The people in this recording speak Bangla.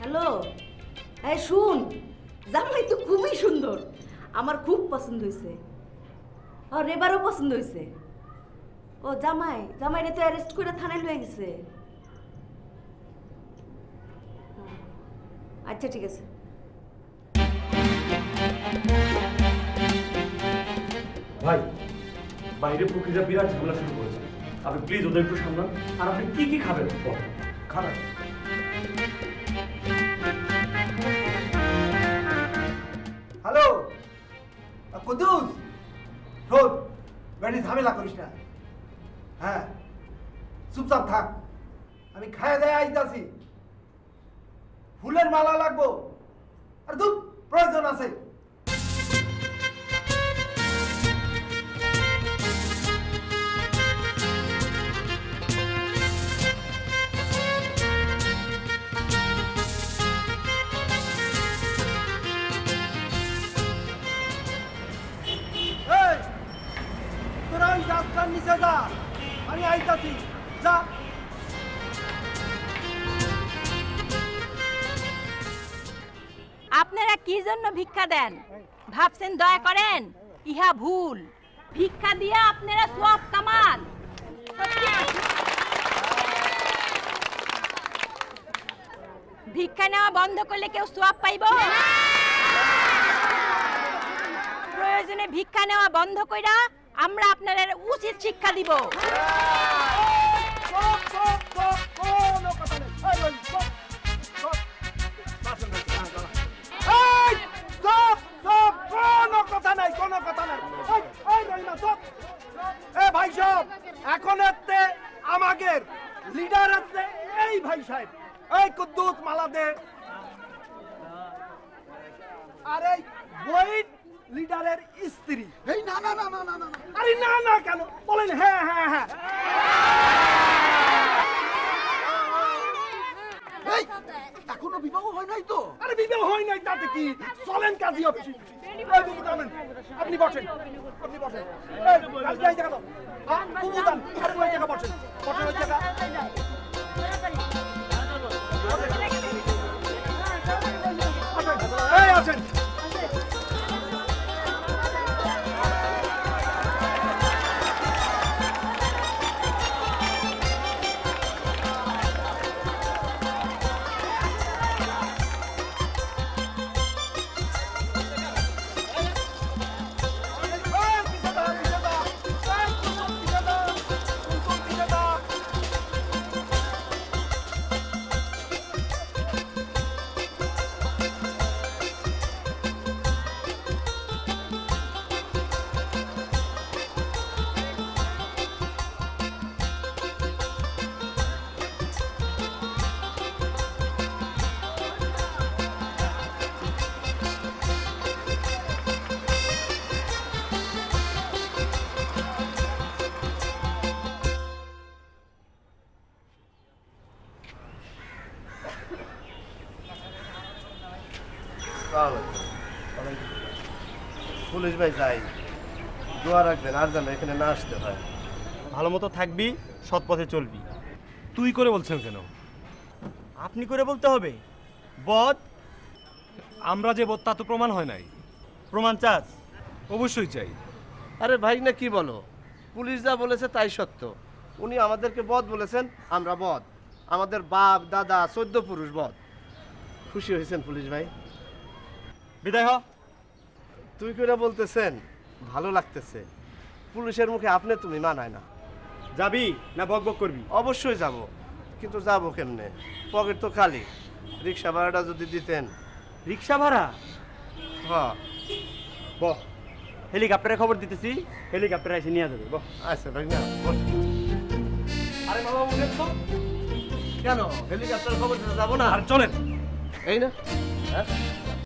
হ্যালো, এই শুন, জামাই তো খুবই সুন্দর, আমার খুব পছন্দ হয়েছে। ও রেবারও পছন্দ হয়েছে। ও জামাইরে তো অ্যারেস্ট করে থানায় লয়ে গেছে। আচ্ছা ঠিক আছে। ভাই, বাইরে প্রক্রিয়া বিরাট ঝামেলা শুরু করেছে। আপনি প্লিজ ওদের একটু সামলান। আর আপনি কি কি খাবেন? খাবেন? হ্যালো কুদ্দুস, শোন, বেশি ঝামেলা করিস না। হ্যাঁ, চুপচাপ থাক, আমি খায় দেয় আইতাছি। ফুলের মালা লাগবো, আর দুধ প্রয়োজন আছে। তোরা ওই রাস্তার নিচে যা, আমি আইতাছি, যা। আপনারা কি জন্য ভিক্ষা দেন ভাবছেন? দয়া করেন, ইহা ভুল। ভিক্ষা দিয়ে আপনারা সওয়াব কামান। ভিক্ষা নেওয়া বন্ধ করলে কেউ সওয়াব পাইব? প্রয়োজনে ভিক্ষা নেওয়া বন্ধ কইরা আমরা আপনাদের উচিত শিক্ষা দিব। এখন আমাদের লিডার আছে এই ভাই সাহেব, এই কুদ্দুস মালা দে। আর এই বইট লিডারের স্ত্রী। এই না না না না না না, আরে না না কেন বলেন? হ্যাঁ হ্যাঁ হ্যাঁ, এই এখনো বিবাহ হয় নাই তো? আরে বিবাহ হয় নাই তাতে কি, চলেন কাজী অফিসে। আপনি বসেন, আপনি বসেন। এই কাজী এই জায়গা দাও, বুবু দান, আরে ওই জায়গা বসেন, বসেন ওই জায়গা। এই আছেন। পুলিশ ভাই যাই, দোয়া রাখবেন আর যেন এখানে না আসতে হয়। ভালো মতো থাকবি, সৎ পথে চলবি। তুই করে বলছেন কেন? আপনি করে বলতে হবে। বদ, আমরা যে বদ তা তো প্রমাণ হয় নাই। প্রমাণ চাস? অবশ্যই চাই। আরে ভাই না কি বলো, পুলিশ যা বলেছে তাই সত্য। উনি আমাদেরকে বদ বলেছেন, আমরা বদ। আমাদের বাপ দাদা 14 পুরুষ বদ। খুশি হয়েছেন পুলিশ ভাই? বিদায় হ। তুই করে বলতেছেন, ভালো লাগতেছে। পুলিশের মুখে আপনি তুমি মানায় না। যাবি না বক বক করবি? অবশ্যই যাব, কিন্তু যাবো কেমনে? পকেট তো খালি। রিক্সা ভাড়াটা যদি দিতেন। রিক্সা ভাড়া? হ্যাঁ, বহ, হেলিকপ্টারে খবর দিতেছি, হেলিকপ্টারে এসে নিয়ে যাবে। বহ। আচ্ছা ভাই না। আরে বাবা উঠেন তো। কেন হেলিকপ্টার খবর দিতে যাবো না? আর চলেন। এই না, হ্যাঁ